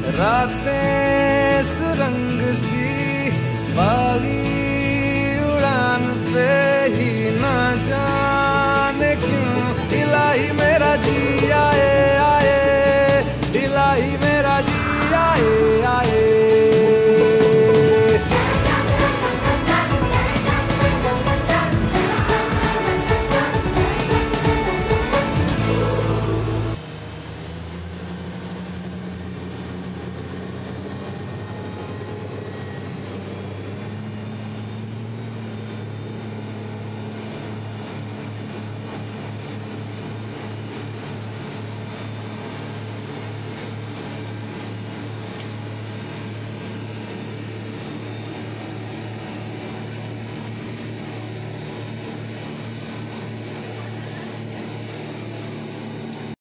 रातें सुरंग सी बागी उड़ान पे ही ना जाने क्यों इलाही में